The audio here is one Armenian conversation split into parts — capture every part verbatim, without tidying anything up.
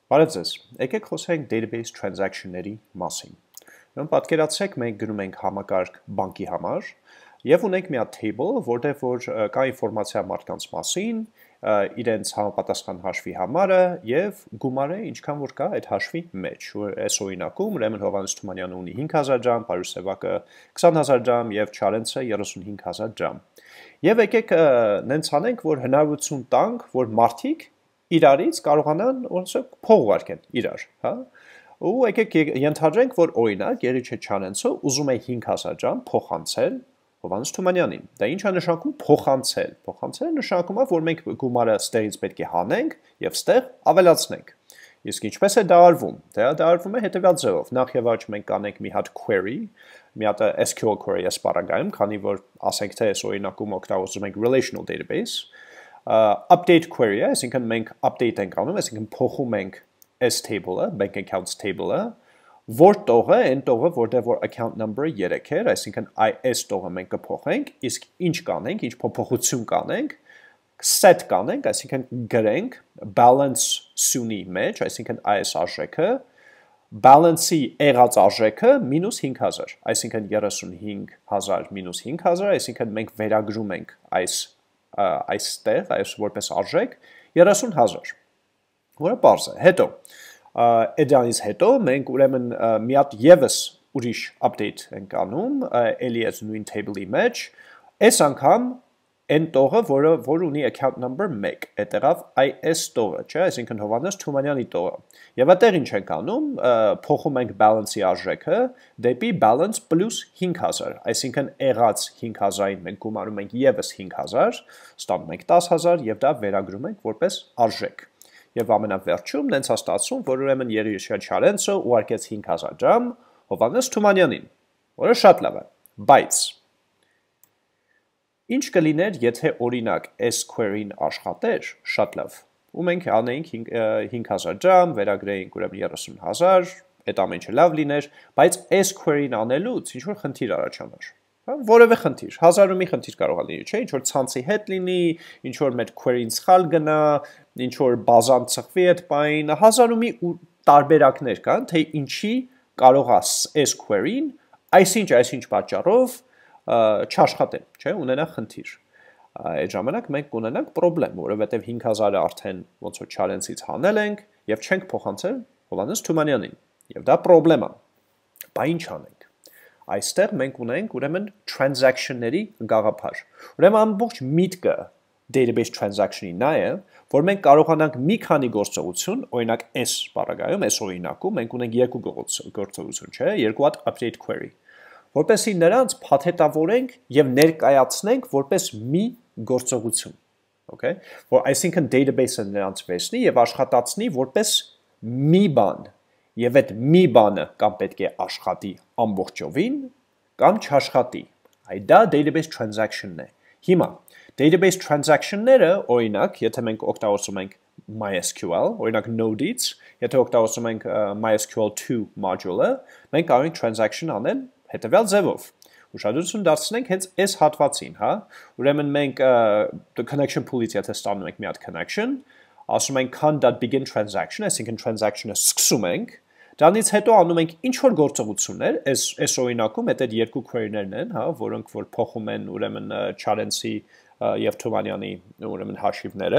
Բարև ձեզ, եկեք խոսենք database transaction-ների մասին։ Ուրեմն պատկերացրեք մենք գնում ենք համակարգ բանկի համար եւ ունենք մի հատ table, որտեղ որ կա ինֆորմացիա մարդկանց մասին, իրենց համապատասխան հաշվի համարը եւ գումարը ինչքան որ կա այդ հաշվի մեջ։ Այս օրինակում ուրեմն Հովհաննես Թումանյանը ունի հինգ հազար դրամ, Պարուս Սևակը քսան հազար դրամ եւ Չարենցը երեսունհինգ հազար դրամ։ Եվ եկեք նենց անենք, որ հնարավորություն տանք, որ մարդիկ իրարից կարողանան ոնց փող ուղարկեն իրար, հա։ Ու եկեք ենթադրենք, որ օրինակ Երիչե Չարենցը ուզում է հինգ հազար դրամ փոխանցել Հովհաննես Թումանյանին։ Դա ինչ է նշանակում փոխանցել։ Փոխանցելը նշանակում է, որ մենք գումարը ստերից պետք է հանենք եւ ստեղ ավելացնենք։ Իսկ ինչպես է դա արվում։ Դա դա արվում է հետեւյալ ձևով։ Նախ եւ առաջ մենք կանենք մի հատ query, մի հատ S Q L query ես բառագայում, քանի որ ասենք թե այս օրինակում օգտագործում ենք relational database, update query է, այսինքն մենք update ենք անում, այսինքն փոխում ենք S table-ը, bank accounts table-ը, որ տողը, այն տողը, որտեղ որ account number-ը երեք էր, այսինքն այս տողը մենք կփոխենք, իսկ ինչ կանենք, ինչ փոփոխություն կանենք, set կանենք, այսինքն գրենք balance սյունի մեջ, այսինքն այս արժեքը, balance-ի եղած արժեքը մինուս հինգ հազար, այսինքն երեսունհինգ հազար մինուս հինգ հազար, այսինքն մենք վերագրում ենք այս այստեղ, այս որպես արժեք երեսուն հազար, որը պարզ է։ Հետո Էդանից հետո մենք ուրեմն մի հատ եւս ուրիշ update ենք անում, էլի այս նույն table-ի մեջ, այս անգամ այն տողը, որը որ ունի account number մեկ, այդտեղավ այս տողը, չէ, այսինքն Հովհաննես Թումանյանի տողը։ Եվ այդտեղ ինչ ենք անում, փոխում ենք balance-ի արժեքը դեպի balance plus հինգ հազար, այսինքն եղած հինգ հազարին մենք գումարում ենք եւս հինգ հազար, ստանում ենք տասը հազար եւ դա վերագրում ենք որպես արժեք։ Եվ ամենավերջում նենց է ստացվում, որ ուրեմն Երիչե Չարենցը ուղարկեց հինգ հազար դրամ Հովհաննես Թումանյանին, որը շատ լավ է, բայց ինչ կլիներ, եթե օրինակ այս query-ն աշխատեր, շատ լավ, ու մենք անեինք հինգ հազար դրամ, վերագրեինք ուրեմն երեսուն հազար, այդ ամեն ինչը լավ լիներ, բայց այս query-ն անելուց ինչ որ խնդիր առաջանար։ Որևէ խնդիր, հազարու մի խնդիր կարող է լինի, չէ, ինչ որ ցանցի հետ լինի, ինչ որ մեր query-ն սխալ գնա, ինչ որ բազան ծխվի այդ բային, հազարու մի տարբերակներ կան, թե ինչի կարող է այս query-ն այսինչ այսինչ պատճառով չաշխատել, չէ, ունենա խնդիր։ Այդ ժամանակ մենք կունենանք խնդրեմ, որովհետև հինգ հազարը արդեն ոնց որ Չարենցից հանել ենք եւ չենք փոխանցել Հովհաննես Թումանյանին։ Եւ դա խնդրեմ է։ Բա ինչ անենք։ Այստեղ մենք ունենք ուրեմն transaction-ների գաղափար։ Ուրեմն ամբողջ միտքը database transaction-ի նա է, որ մենք կարողանանք մի քանի գործողություն, օրինակ այս բառագայում, այս օրինակում մենք ունենք երկու գործողություն, չէ, երկու հատ update query, որպեսզի նրանց փաթեթավորենք եւ ներկայացնենք որպես մի գործողություն, okay, որ այսինքն database-ը նրանց վերցնի եւ աշխատացնի որպես մի բան, եւ այդ մի բանը կամ պետք է աշխատի ամբողջովին, կամ չաշխատի։ Այդ դա database transaction-ն է։ Հիմա database transaction-ները, օրինակ, եթե մենք օգտագործում ենք MySQL, օրինակ Node-ից, եթե օգտագործում ենք MySQL two module-ը, մենք կարող ենք transaction անել հետևյալ ձևով։ Ուշադրություն դարձնենք հենց այս հատվածին, հա։ Ուրեմն մենք connection pool-ից եթե ստանում ենք մի հատ connection, ասում ենք con.begin transaction, այսինքն transaction-ը սկսում ենք, դրանից հետո անում ենք ինչ որ գործողություններ, այս այս օրինակում այդ երկու query-ներն են, հա, որոնք որ փոխում են ուրեմն Չարենցի եւ Թումանյանի ուրեմն հաշիվները,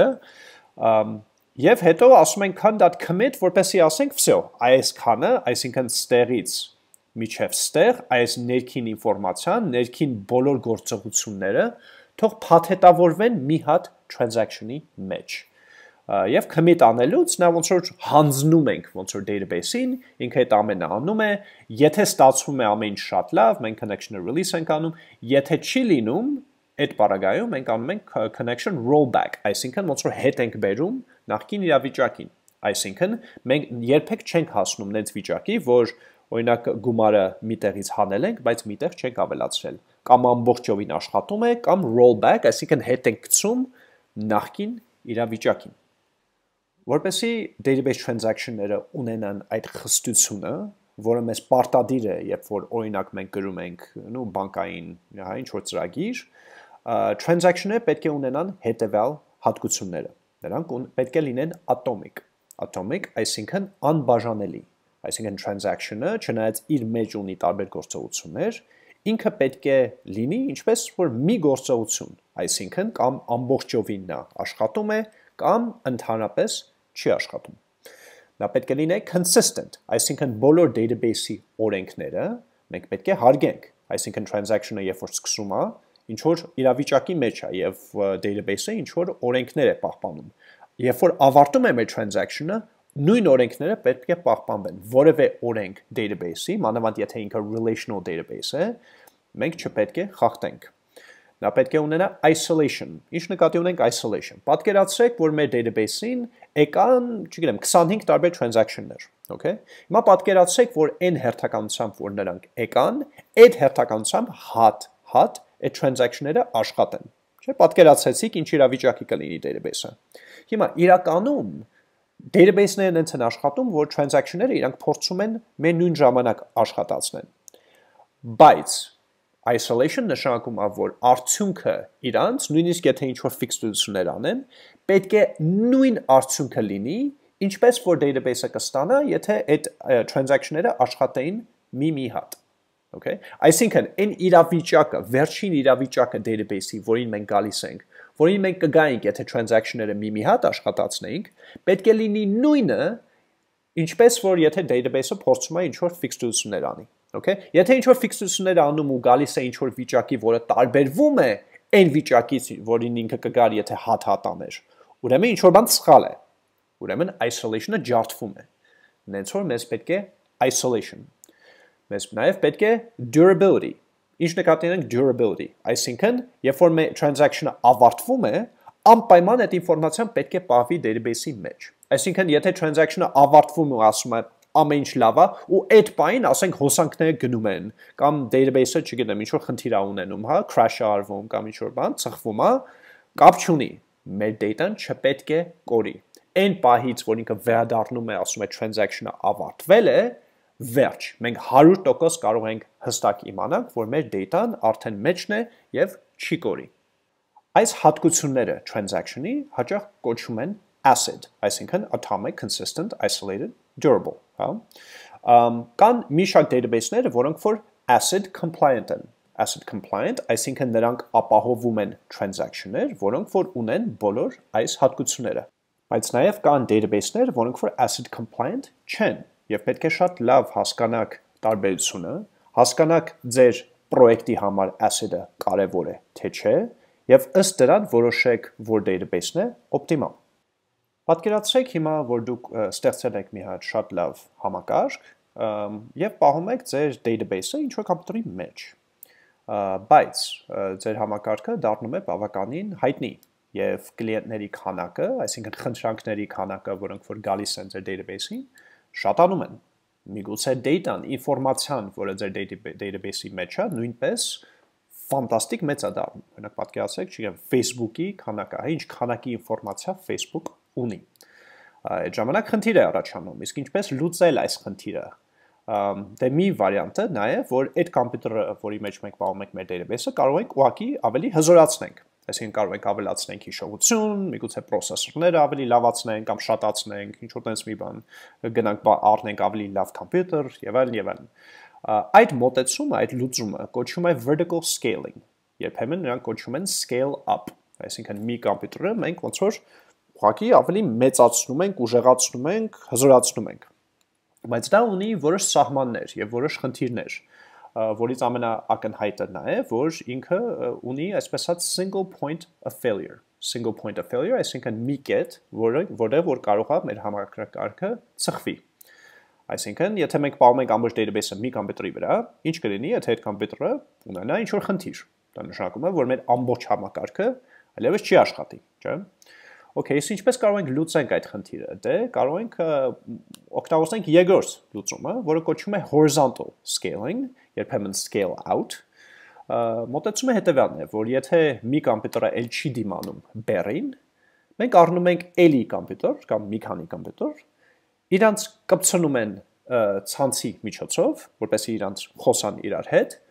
եւ հետո ասում ենք con.commit, որպեսզի ասենք, վсё, այս քանը, այսինքն ստեղից միջև ստեղ, այս ներքին ինֆորմացիան, ներքին բոլոր գործողությունները թող փաթեթավորվեն մի հատ transaction-ի մեջ։ Եվ commit անելուց նա ոնց որ հանձնում ենք ոնց որ database-ին, ինքը այդ ամենը անում է, եթե ստացվում է ամեն ինչ շատ լավ, մենք connection-ը release ենք անում, եթե չի լինում, այդ բառագայում մենք անում ենք connection rollback, այսինքն ոնց որ հետ ենք բերում նախկին իրավիճակին, այսինքն մենք երբեք չենք հասնում նենց վիճակի, որ օրինակ գումարը միտեղից հանել ենք, բայց միտեղ չենք ավելացրել, կամ ամբողջովին աշխատում է, կամ rollback, այսինքն հետ ենք գցում նախկին իրավիճակին։ Որպեսզի database transaction-ները ունենան այդ խստությունը, որը մեզ պարտադիր է, երբ որ օրինակ մենք գրում ենք, նու բանկային, հա, ինչ որ ծրագիր, transaction-ները պետք է ունենան հետևյալ հատկությունները։ Նրանք պետք է լինեն atomic, atomic, այսինքն անբաժանելի, այսինքն transaction-ը, չնայած իր մեջ ունի տարբեր գործողություններ, ինքը պետք է լինի ինչպես որ մի գործողություն, այսինքն կամ ամբողջովին նա աշխատում է, կամ ընդհանրապես չի աշխատում։ Նա պետք է լինի consistent, այսինքն բոլոր database-ի օրենքները մենք պետք է հարգենք, այսինքն transaction-ը երբ որ սկսում է, ինչ որ իրավիճակի մեջ է եւ database-ը ինչ որ օրենքներ է պահպանում։ Երբ որ ավարտում է մեր transaction-ը, նույն օրենքները պետք է պահպանվեն։ Որևէ օրենք database-ի, մանավանդ եթե ինքը relational database է, մենք չպետք է խախտենք։ Նա պետք է ունենա isolation։ Ինչ նկատի ունենք isolation։ Պատկերացրեք, որ մեր database-ին եկան, չգիտեմ, twenty-five տարբեր transaction-ներ, okay։ Հիմա պատկերացրեք, որ այն հերթականությամբ, որ նրանք եկան, այդ հերթականությամբ հատ, հատ այդ transaction-ները աշխատեն։ Չէ՞, պատկերացրեցիք ինչ իրավիճակի կլինի database-ը։ Հիմա իրականում database-ներն են աշխատում, որ transaction-ները իրանք փորձում են մեր նույն ժամանակ աշխատացնեն։ Բայց isolation նշանակում է, որ արդյունքը իրանց, նույնիսկ եթե ինչ-որ ֆիքսդություններ անեն, պետք է նույն արդյունքը լինի, ինչպես որ database-ը կստանա, եթե այդ transaction-ները աշխատեին մի-մի հատ։ Okay? Այսինքն, այն իրավիճակը, վերջին իրավիճակը database-ի, որին մենք գալիս ենք, որին մենք կգայինք, եթե transaction-ները մի-մի հատ աշխատացնեինք, պետք է լինի նույնը, ինչպես որ եթե database-ը փորձում է ինչ-որ ֆիքսդություններ անի։ Okay? Եթե ինչ-որ ֆիքսդություններ անում ու գալիս է ինչ-որ վիճակի, որը տարբերվում է այն վիճակից, որին ինքը կգար, եթե հատ-հատ աներ, ուրեմն ինչ-որ բան սխալ է։ Ուրեմն isolation-ը ջարդվում է։ Նենց որ մեզ պետք է isolation։ Մեզ նաև պետք է durability։ Ինչ նկատի ունենք durability, այսինքն, երբ որ մեր transaction-ը ավարտվում է, անպայման այդ ինֆորմացիան պետք է պահվի database-ի մեջ։ Այսինքն, եթե transaction-ը ավարտվում ու ասում է ամեն ինչ լավ է, ու այդ պահին, ասենք, հոսանքները գնում են, կամ database-ը, չգիտեմ, ինչ որ խնդիր է ունենում, հա, crash-ը արվում, կամ ինչ որ բան, ծխվում է, կապ չունի։ Մեր data-ն չպետք է կորի։ Այն պահից, որ ինքը վերադառնում է, ասում է transaction-ը ավարտվել է, վերջ, մենք one hundred percent կարող ենք հստակ իմանանք, որ մեր data-ն արդեն մեջն է եւ չի կորի։ Այս հատկությունները transaction-ի հաճախ կոչվում են acid, այսինքն atomic, consistent, isolated, durable, հա։ Կան մի շարք database-ները, որոնք որ acid compliant են։ Acid compliant, այսինքն նրանք ապահովում են transaction-ներ, որոնք որ ունեն բոլոր այս հատկությունները։ Բայց նաև կան database-ներ, որոնք որ acid compliant չեն։ Եվ պետք է շատ լավ հասկանաք տարբերությունը, հասկանաք ձեր պրոյեկտի համար acid-ը կարևոր է, թե չէ, եւ ըստ դրան որոշեք, որ database-ն է օպտիմալ։ Պատկերացրեք հիմա, որ դուք ստեղծել եք մի հատ շատ լավ համակարգ եւ պահում եք ձեր database-ը ինչ-որ կոմպյուտերի մեջ։ Բայց ձեր համակարգը դառնում է բավականին հայտնի եւ կլիենտների քանակը, այսինքն խնդրանքների քանակը, որոնք որ գալիս են ձեր database-ին, շատանում են։ Միգուցե data-ն, ինֆորմացիան, որը ձեր database-ի մեջ է, նույնպես ֆանտաստիկ մեծ է դառնում։ Օրինակ պատկերացրեք, չգիտեմ, Facebook-ի քանակը, ինչ քանակի ինֆորմացիա Facebook ունի։ Այդ ժամանակ խնդիր է առաջանում, իսկ ինչպես լուծել այս խնդիրը։ Դե մի վարիանտը նա է, որ այդ կոմպյուտերը, որի մեջ մենք պահում ենք մեր database-ը, կարող ենք ուղղակի ավելի հզորացնենք։ Այսինքն կարող ենք ավելացնենք հիշողություն, միգուցե պրոցեսորները ավելի լավացնենք կամ շատացնենք, ինչ որ տես մի բան, գնանք առնենք ավելի լավ կոմպյուտեր եւ այլն եւ այլն։ Այդ մոտեցումը, այդ լուծումը կոչվում է vertical scaling։ Երբեմն նրանք կոչվում են scale up։ Այսինքն մի կոմպյուտերը մենք ոնց որ ուղղակի ավելի մեծացնում ենք, ուժեղացնում ենք, հզորացնում ենք։ Բայց դա ունի որոշ սահմաններ եւ որոշ խնդիրներ, որից ամենաակնհայտը նա է, որ ինքը ունի այսպես ասած single point of failure, single point of failure, այսինքն մի կետ, որը որտեղ որ կարող է մեր համակարգը ծխվի։ Այսինքն, եթե մենք պահում ենք ամբողջ database-ը մի կոմպյուտերի վրա, ինչ կլինի, եթե այդ կոմպյուտերը ունենա ինչ-որ խնդիր։ Դա նշանակում է, որ մեր ամբողջ համակարգը այլևս չի աշխատի, չէ՞։ Okay, իսկ ինչպես կարող ենք լուծենք այդ խնդիրը։ Դե կարող ենք օգտագործենք երկրորդ լուծումը, որը կոչվում է horizontal scaling, երբեմն scale out։ Մոտեցումը հետևյալն է, որ եթե մի կոմպյուտերը էլ չի դիմանում բեռին, մենք առնում ենք էլի կոմպյուտեր կամ մի քանի կոմպյուտեր, իրանց կպցնում են ցանցի միջոցով, որպեսզի իրանց խոսան իրար հետ,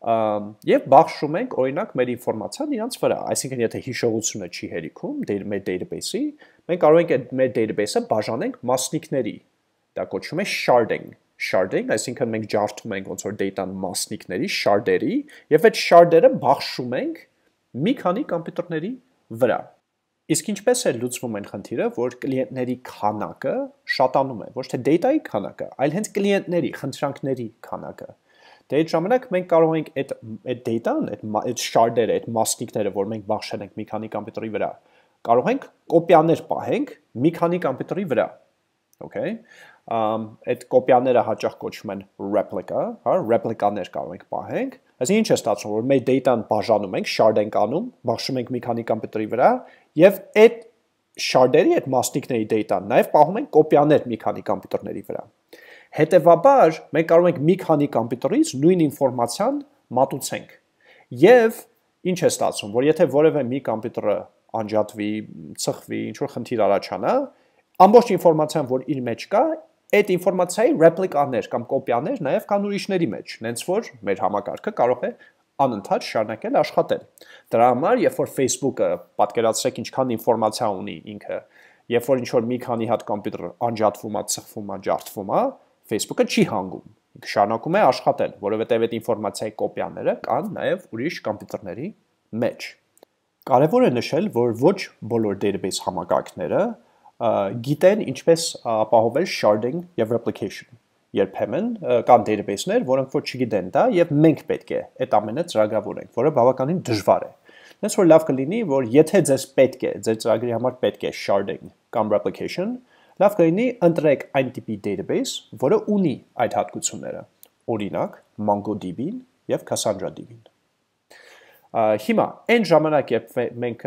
Եվ բաշխում ենք օրինակ մեր ինֆորմացիան իրանց վրա, այսինքն եթե հիշողությունը չի հերիքում մեր database-ի, մենք կարող ենք այդ մեր database-ը բաժանենք մասնիկների, դա կոչվում է sharding, sharding, այսինքն մենք ջարդում ենք ոնց որ data-ն մասնիկների, shard-երի, եւ այդ shard-երը բաշխում ենք մի քանի կոմպյուտերների վրա։ Իսկ ինչպես է լուծվում այն խնդիրը, որ կլիենտների քանակը շատանում է, ոչ թե data-ի քանակը, այլ հենց կլիենտների, խնդրանքների քանակը։ Դե այդ ժամանակ մենք կարող ենք այդ այդ data-ն, այդ այդ shard-երը, այդ մասնիկները, որ մենք բաշխել ենք մի քանի կոմպյուտերի վրա, կարող ենք կոպիաներ պահենք մի քանի կոմպյուտերի վրա։ Okay, um, այդ կոպիաները հաճախ կոչվում են replica, հա, replica-ներ կարող ենք պահենք։ Այսինքն ինչ է ստացվում, որ մեր data-ն բաժանում ենք, shard ենք անում, բաշխում ենք մի քանի կոմպյուտերի վրա, եւ այդ shard-երի, այդ մասնիկների data-ն նաեւ պահում ենք կոպիաներ մի քանի կոմպյուտերների վրա։ Հետևաբար, մենք կարող ենք մի քանի կոմպյուտերից նույն ինֆորմացիան մատուցենք։ Եվ ինչ է ստացվում, որ եթե որևէ մի կոմպյուտերը անջատվի, ծխվի, ինչ որ խնդիր առաջանա, ամբողջ ինֆորմացիան, որ իր մեջ կա, այդ ինֆորմացիայի ռեպլիկաներ կամ կոպիաներ նաև կան ուրիշների մեջ, նենց որ մեր համակարգը կարող է անընդհատ շարունակել աշխատել։ Դրա համար, երբ որ Facebook-ը պատկերացրեք ինչքան ինֆորմացիա ունի ինքը, երբ որ ինչ որ մի քանի հատ կոմպյուտեր անջատվում է, ծխվում է, ջարդվում է, Facebook-ը չի հանգում։ Ինքը շարունակում է աշխատել, որովհետև այդ ինֆորմացիայի կոպիաները կան նաև ուրիշ կոմպյուտերների մեջ։ Կարևոր է նշել, որ ոչ բոլոր database համակարգները գիտեն ինչպես ապահովել sharding եւ replication։ Երբեմն կան database-ներ, որոնք որ չգիտեն դա եւ մենք պետք է այդ ամենը ծրագրավորենք, որը բավականին դժվար է։ Հենց որ լավ կլինի, որ եթե ձեզ պետք է, ձեր ծրագրի համար պետք է sharding կամ replication, լավ կլինի ընտրեք այն տիպի database, որը ունի այդ հատկությունները։ Օրինակ, MongoDB-ն եւ CassandраDB-ն։ Հիմա այն ժամանակ, երբ մենք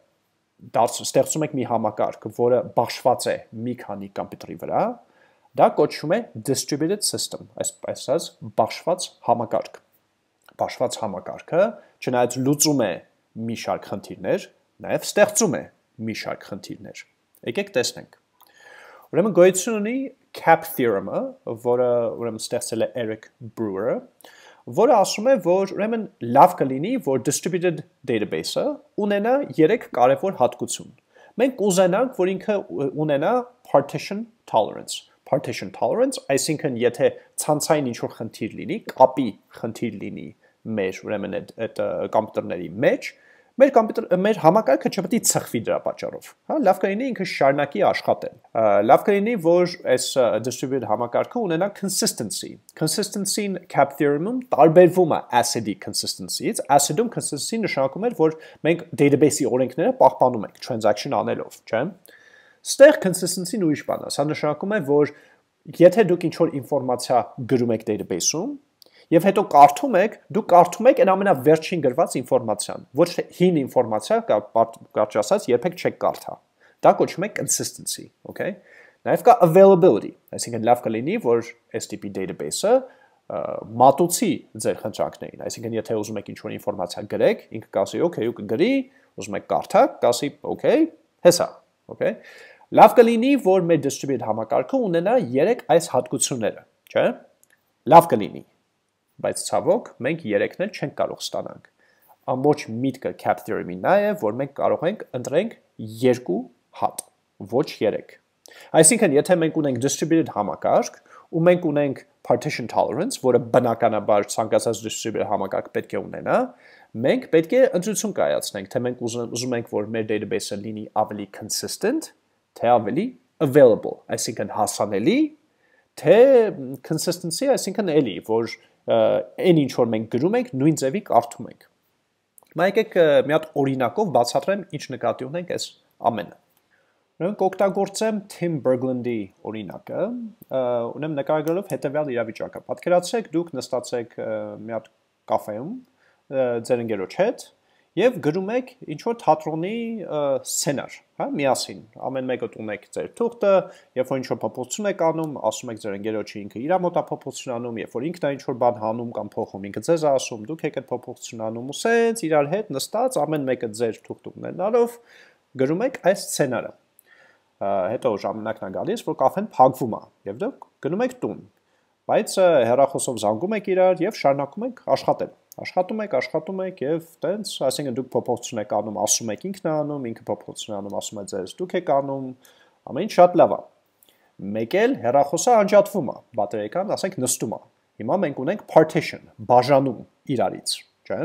ստեղծում ենք մի համակարգ, որը բաշխված է մի քանի կոմպյուտերի վրա, դա կոչվում է distributed system, այսպես բաշխված համակարգ։ Բաշխված համակարգը չնայած լուծում է մի շարք խնդիրներ, նաև ստեղծում է մի շարք խնդիրներ։ Եկեք տեսնենք։ Ուրեմն գոյություն ունի cap theorem-ը, որը ուրեմն ստեղծել է Eric Brewer-ը, որը ասում է, որ ուրեմն լավ կլինի, որ distributed database-ը ունենա երեք կարևոր հատկություն։ Մենք ուզենանք, որ ինքը ունենա partition tolerance։ Partition tolerance, այսինքն եթե ցանցային ինչ-որ խնդիր լինի, կապի խնդիր լինի մեր ուրեմն այդ կոմպյուտերների մեջ, մեր կոմպյուտեր մեր համակարգը չպետք է ծխվի դրա պատճառով, հա, լավ կլինի ինքը շարունակի աշխատել։ Լավ կլինի, որ այս distributed համակարգը ունենա consistency։ Consistency-ն cap theorem-ում տարբերվում է ACID consistency-ից։ ACID-ում consistency նշանակում էր, որ մենք database-ի օրենքները պահպանում ենք transaction անելով, չէ՞։ Ստեղ consistency-ն ուրիշ բան է։ Սա նշանակում է, որ եթե դուք ինչ-որ ինֆորմացիա գրում եք database-ում, եւ հետո կարդում եք, դուք կարդում եք այն ամենավերջին գրված ինֆորմացիան, ոչ թե հին ինֆորմացիա, կարճ ասած, երբեք չեք կարդա։ Դա կոչվում է consistency, okay? Նաեւ կա availability, այսինքն լավ կլինի, որ այս տիպի database-ը մատուցի ձեր խնդրանքներին, այսինքն եթե ուզում եք ինչ-որ ինֆորմացիա գրեք, ինքը կասի, okay, ու կգրի, ուզում եք կարդաք, կասի, okay, հեսա, okay? Լավ կլինի, որ մեր distributed համակարգը ունենա երեք այս հատկությունները, չէ՞։ Լավ կլինի, բայց ցավոք մենք երեքն էլ չենք կարող ստանանք։ Ամբողջ միտքը cap theorem-ի նա է, որ մենք կարող ենք ընտրենք երկու հատ, ոչ երեք։ Այսինքն, եթե մենք ունենք distributed համակարգ, ու մենք ունենք partition tolerance, որը բնականաբար ցանկացած distributed համակարգ պետք է ունենա, մենք պետք է ընտրություն կայացնենք, թե մենք ուզում ենք, որ մեր database-ը լինի ավելի consistent, թե ավելի available, այսինքն հասանելի, թե consistency, այսինքն էլի, որ այն ինչ որ մենք գրում ենք, նույն ձևի կարդում ենք։ Հիմա եկեք մի հատ օրինակով բացատրեմ ինչ նկատի ունենք այս ամենը։ Ուրեմն կօգտագործեմ Tim Berglund-ի օրինակը, ուրեմն նկարագրելով հետևյալ իրավիճակը։ Պատկերացրեք դուք նստացեք մի հատ կաֆեում ձեր ընկերոջ հետ եւ գրում եք ինչ որ թատրոնի սցենար, հա, միասին։ Ամեն մեկը տուն եք ձեր թուղթը, երբ որ ինչ որ փոփոխություն եք անում, ասում եք ձեր ընկերոջը ինքը իր մոտ է փոփոխություն անում, երբ որ ինքն է ինչ որ բան հանում կամ փոխում, ինքը ձեզ ասում, դուք եք այդ փոփոխություն անում ու սենց իրար հետ նստած, ամեն մեկը ձեր թուղթը ունենալով գրում եք այս սցենարը։ Հետո ժամանակն է գալիս, որ կաֆեն փակվում է, եւ դուք գնում եք տուն։ Բայց հեռախոսով զանգում եք իրար եւ շարունակում եք աշխատել։ Աշխատում եք, աշխատում եք եւ տենց, այսինքն դուք փոփոխություն եք անում, ասում եք ինքն է անում, ինքը փոփոխություն անում, ասում է ձեզ դուք եք անում, ամեն ինչ շատ լավ է։ Մեկ էլ հեռախոսը անջատվում է, բատերիական, ասենք նստում է։ Հիմա մենք ունենք partition, բաժանում իրարից, չէ՞։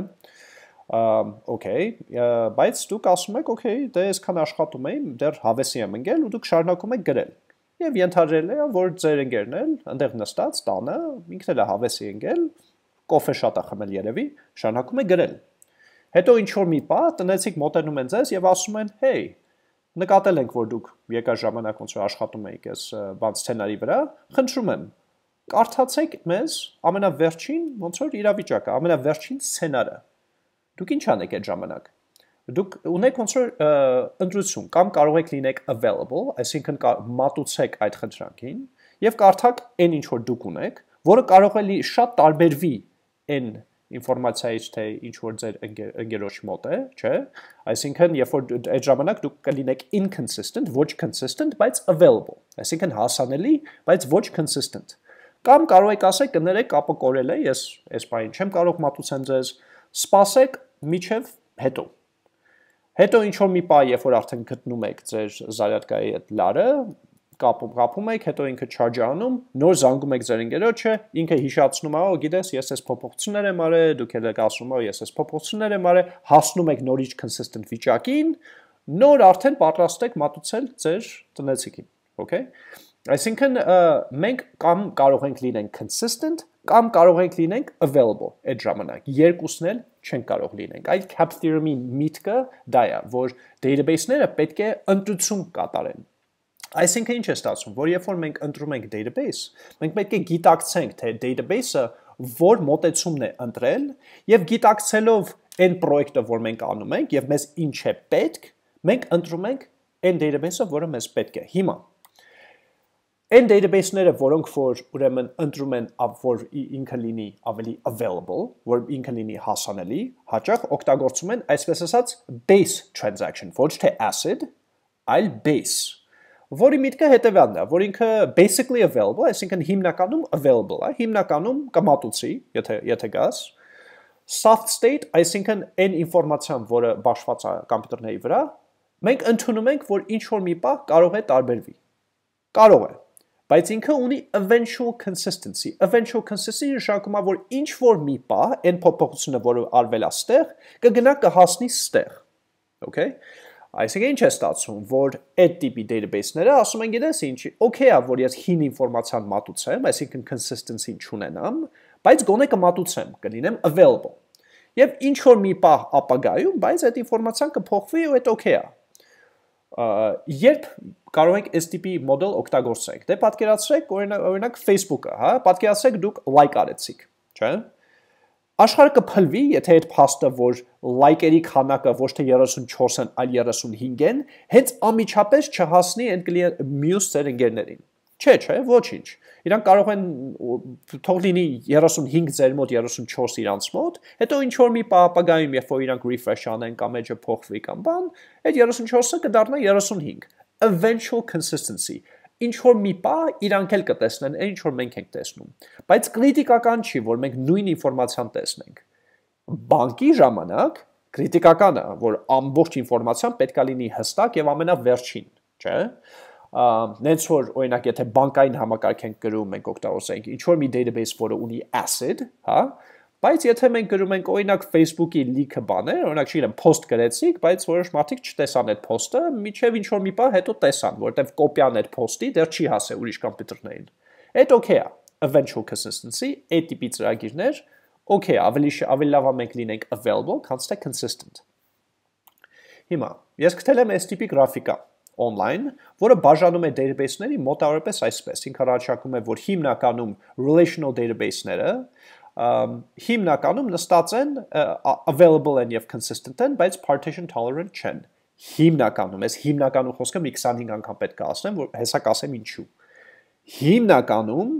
Okay, բայց դուք ասում եք, okay, դե այսքան աշխատում եմ, դեռ հավեսի եմ ընկել ու դուք շարունակում եք գրել։ Եվ ենթադրել է, որ ձեր ընկերն էլ այնտեղ նստած տանը, ինքն էլ է հավեսի ընկել, կոֆե շատ է խմել երևի, շարունակում է գրել։ Հետո ինչ որ մի պահ տնեցիք մոտենում են ձեզ եւ ասում են, «Hey, նկատել ենք, որ դուք երկար ժամանակ ոնց որ աշխատում եք այս բան սցենարի վրա, խնդրում եմ, կարդացեք մեզ ամենավերջին ոնց որ իրավիճակը, ամենավերջին սցենարը»։ Դուք ինչ անեք այդ ժամանակ։ Դուք ունեք ոնց որ ընտրություն կամ կարող եք լինեք available, այսինքն մատուցեք այդ խնդրանքին եւ կարդաք այն ինչ որ դուք ունեք, որը կարող է շատ տարբերվի այն ինֆորմացիայից, թե ինչ որ ձեր ընկերոջ մոտ է, չէ՞։ Այսինքն երբ որ այդ ժամանակ դուք կլինեք inconsistent, ոչ consistent, բայց available, այսինքն հասանելի, բայց ոչ consistent։ Կամ կարող եք ասեք, կներեք, կապը կորել է, ես այս բանին չեմ կարող մատուցեմ ձեզ, սպասեք միջև հետո։ Հետո ինչ որ մի պահ, երբ որ արդեն գտնում եք ձեր զարյատկայի այդ լարը, կապում, կապում եք, հետո ինքը charge անում, նոր զանգում եք ձեր ընկերոջը, ինքը հիշացնում է, «Ո, գիտես, ես այս փոփոխություններ եմ արել», դուք էլ եք ասում, «Ո, ես այս փոփոխություններ եմ արել», հասնում եք նորից consistent վիճակին, նոր արդեն պատրաստ եք մատուցել ձեր տնեցիկին, okay։ Այսինքն մենք կամ կարող ենք լինենք consistent, կամ կարող ենք լինենք available այդ ժամանակ, երկուսն էլ չեն կարող լինենք։ Այդ cap theorem-ի միտքը դա է, որ database-ները պետք է ընտրություն կատարեն։ Այսինքն ինչ է ստացվում, որ երբ որ մենք ընտրում ենք database, մենք պետք է գիտակցենք, թե database-ը որ մոտեցումն է ընտրել, եւ գիտակցելով այն պրոյեկտը, որ մենք անում ենք, եւ մեզ ինչ է պետք, մենք ընտրում ենք այն database-ը, որը մեզ պետք է։ Հիմա Այն database-ները, որոնք որ ուրեմն ընտրում են, որ ինքը լինի ավելի available, որ ինքը լինի հասանելի, հաճախ օգտագործում են այսպես ասած base transaction, ոչ թե acid, այլ base, որի միտքը հետևյալն է, որ ինքը basically available, այսինքն հիմնականում available է, հիմնականում կմատուցի, եթե եթե գաս, soft state, այսինքն այն ինֆորմացիան, որը բաշխված է կոմպյուտերների վրա, մենք ընդունում ենք, որ ինչ որ մի պահ կարող է տարբերվի։ Կարող է Բայց ինքը ունի eventual consistency։ Eventual consistency նշանակում է, որ ինչ որ մի պահ, այն փոփոխությունը, որը արվել է ստեղ, կգնա կհասնի ստեղ։ Okay։ Այսինքն ինչ է ստացվում, որ այդ տիպի database-ները ասում են, գիտես ինչ, okay է, որ ես հին ինֆորմացիան մատուցեմ, այսինքն consistency չունենամ, բայց գոնե կմատուցեմ, կլինեմ available։ Եվ ինչ որ մի պահ ապագայում, բայց այդ ինֆորմացիան կփոխվի ու այդ okay է։ Երբ կարող եք այս տիպի մոդել օգտագործեք, դե պատկերացրեք օրինակ Facebook-ը, հա, պատկերացրեք դուք like արեցիք, չէ՞։ Աշխարհը կփլվի, եթե այդ փաստը, որ like-երի քանակը ոչ թե երեսունչորս են, այլ երեսունհինգ են, հենց անմիջապես չհասնի այն մյուս ձեր ընկերներին։ Չէ, չէ, ոչինչ։ Իրանք կարող են թող լինի երեսունհինգ ձեր մոտ, երեսունչորս իրանց մոտ, հետո ինչ որ մի ապագայում, երբ որ իրանք refresh անեն կամ edge-ը փոխվի կամ բան, այդ երեսունչորսը կդառնա երեսունհինգ։ Eventual consistency։ Ինչ որ մի պահ իրանք էլ կտեսնեն, այն ինչ որ մենք ենք տեսնում։ Բայց կրիտիկական չի, որ մենք նույն ինֆորմացիան տեսնենք։ Բանկի ժամանակ կրիտիկական է, որ ամբողջ ինֆորմացիան պետք է լինի հստակ եւ ամենավերջին, չէ՞։ Նենց որ օրինակ եթե բանկային համակարգ ենք գրում, մենք օգտագործենք ինչ որ մի database, որը ունի acid, հա, բայց եթե մենք գրում ենք օրինակ Facebook-ի լիքը բաներ, օրինակ չգիտեմ, post գրեցիք, բայց որոշ մարդիկ չտեսան այդ post-ը, միջև ինչ որ մի բան հետո տեսան, որտեվ կոպիան այդ post-ի դեռ չի հասել ուրիշ կոմպյուտերներին։ Այդ okay է, eventual consistency, այդ տիպի ծրագիրներ, okay է, ավելի ավելի լավ է մենք լինենք available, քան թե consistent։ Հիմա ես գտել եմ այս տիպի գրաֆիկա online, որը բաժանում է database-ների մոտավորապես այսպես։ Ինքը առաջարկում է, որ հիմնականում relational database-ները հիմնականում նստած են available են եւ consistent են, բայց partition tolerant չեն։ Հիմնականում, ես հիմնականում խոսքը մի քսանհինգ անգամ պետք է ասեմ, որ հեսա կասեմ ինչու։ Հիմնականում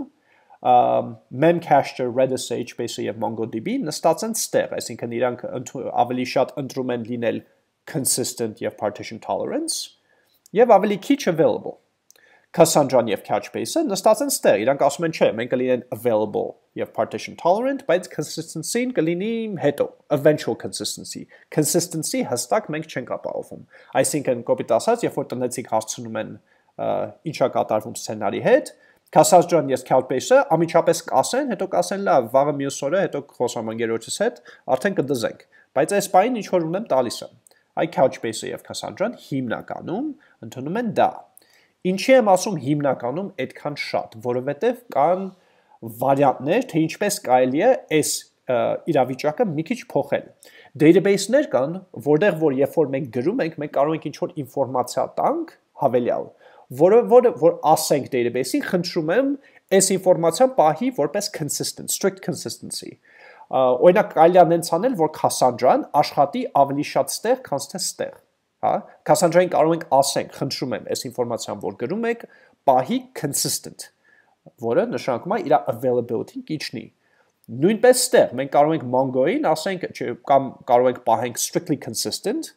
Memcached, Redis, H B A S եւ MongoDB նստած են ստեղ, այսինքն իրանք ավելի շատ ընտրում են լինել consistent եւ partition tolerance եւ ավելի քիչ available։ Cassandra-ն եւ Couchbase-ը նստած են ստեղ, իրանք ասում են, չէ, մենք կլինեն available եւ partition tolerant, բայց consistency-ն կլինի հետո, eventual consistency։ Consistency հստակ մենք չենք ապահովում։ Այսինքն, կոպիտ ասած, երբ որ տնեցիք հասցնում են ինչա կատարվում սցենարի հետ, Cassandra-ն եւ Couchbase-ը ամիջապես կասեն, հետո կասեն լավ, վաղը մյուս օրը հետո խոսամ ընկերոջս հետ, արդեն կդզենք։ Բայց այս բանին ինչ որ ունեմ տալիս եմ։ Այ Couchbase-ը եւ Cassandra-ն հիմնականում ընդունում են դա։ Ինչի եմ ասում հիմնականում այդքան շատ, որովհետև կան վարիանտներ, թե ինչպես կարելի է այս իրավիճակը մի քիչ փոխել։ Database-ներ կան, որտեղ որ երբ որ մենք գրում ենք, մենք կարող ենք ինչ-որ ինֆորմացիա տանք հավելյալ, որը որ որ ասենք database-ին, խնդրում եմ այս ինֆորմացիան պահի որպես consistent, strict consistency։ Օրինակ կարելի է նենց անել, որ Cassandra-ն աշխատի ավելի շատ ստեղ, քան թե ստեղ։ Հա, Cassandra-ին կարող ենք ասենք, խնդրում եմ, այս ինֆորմացիան, որ գրում եք, պահի consistent, որը նշանակում է իր availability-ն իջնի։ Նույնպես ստեղ մենք կարող ենք Mongo-ին ասենք, կամ կարող ենք պահենք strictly consistent,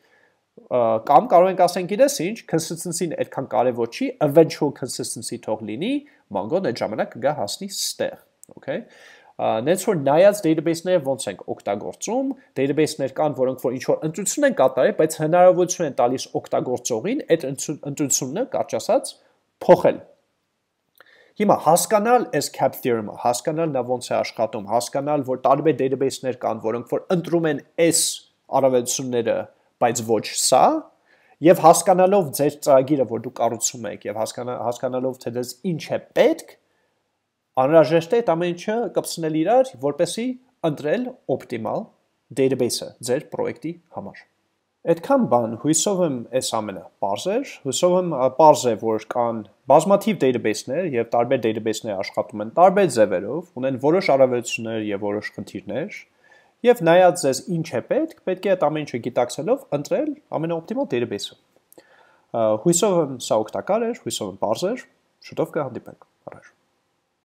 կամ կարող ենք ասենք իրես ինչ, consistency-ն այդքան կարևոր չի, eventual consistency թող լինի, Mongo-ն այդ ժամանակ կգա հասնի ստեղ, okay? Նենց որ նայած database-ները ոնց ենք օգտագործում, database-ներ կան, որոնք որ ինչ-որ ընտրություն են կատարել, բայց հնարավորություն են տալիս օգտագործողին այդ ընտրությունը, կարճ ասած, փոխել։ Հիմա հասկանալ այս cap theorem-ը, հասկանալ նա ոնց է աշխատում, հասկանալ, որ տարբեր database-ներ կան, որոնք որ ընտրում են այս առավելությունները, բայց ոչ սա, եւ հասկանալով ձեր ծրագիրը, որ դուք կառուցում եք, եւ հասկանալով թե դες ինչ է պետք, անհրաժեշտ է այդ ամեն ինչը կպցնել իրար, որպեսզի ընտրել օպտիմալ database-ը ձեր պրոյեկտի համար։ Այդքան բան, հույսով եմ այս ամենը պարզ էր, հույսով եմ պարզ է, որ կան բազմաթիվ database-ներ եւ տարբեր database-ներ աշխատում են տարբեր ձևերով, ունեն որոշ առավելություններ եւ որոշ խնդիրներ, եւ նայած ձեզ ինչ է պետք, պետք է այդ ամեն ինչը գիտակցելով ընտրել ամենաօպտիմալ database-ը։ Հույսով եմ սա օգտակար էր, հույսով եմ պարզ էր, շուտով կհանդիպենք։ Առաջ